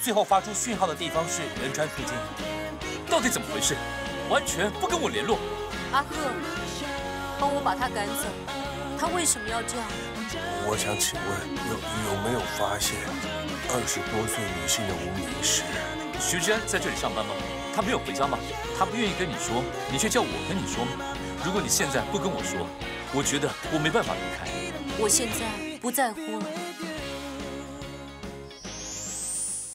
最后发出讯号的地方是仁川附近，到底怎么回事？完全不跟我联络。 阿赫，帮我把他赶走。他为什么要这样？ 我想请问，有没有发现20多岁女性的无名氏？ 徐志安在这里上班吗？他没有回家吗？他不愿意跟你说，你却叫我跟你说吗？如果你现在不跟我说，我觉得我没办法离开。 我现在不在乎了。